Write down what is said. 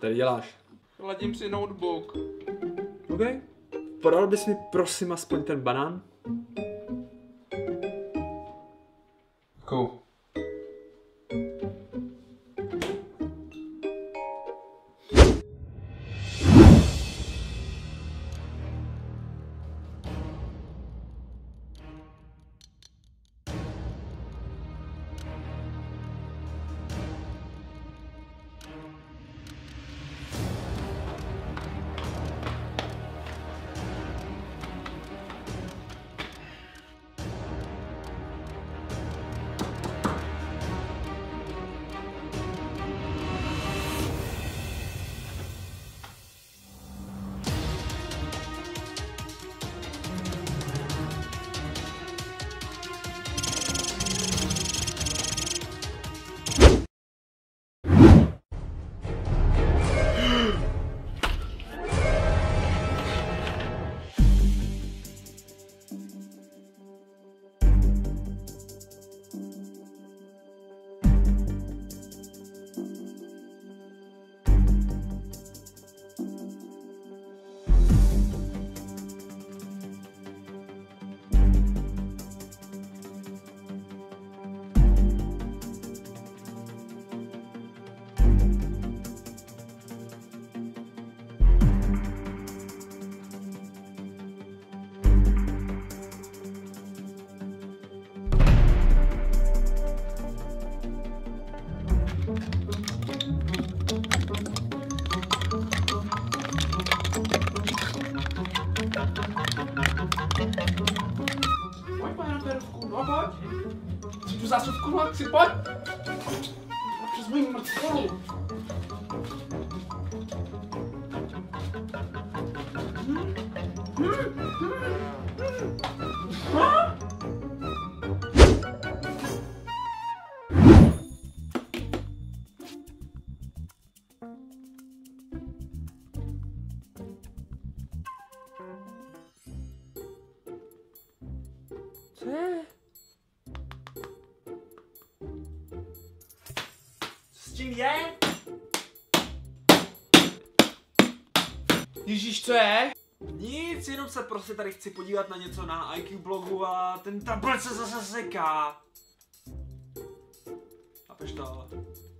tady děláš? Ladím si notebook. OK. Podal bys mi prosím aspoň ten banán? Cool. Pojď, pane Perovku, no pojď. Chci tu zásuvku na akci, pojď. Přes moji mrtvolu. Co je? Co s tím je? Ježíš, co je? Nic, jenom se prostě tady chci podívat na něco na IQ blogu a ten tablet se zase seká. Chápeš to?